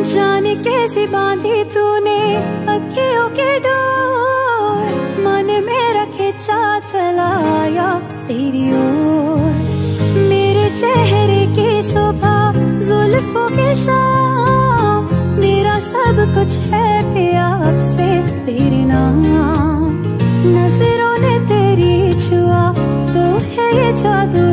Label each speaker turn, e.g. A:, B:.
A: जाने कैसे बांधी तूने अखियों के डोर, मन मेरा खिंचा चलाया तेरी ओर। मेरे चेहरे की सुबह जुल्फों की शाम, मेरा सब कुछ है पिया अब से तेरे नाम। नजरों ने तेरी छुआ तो है ये जादू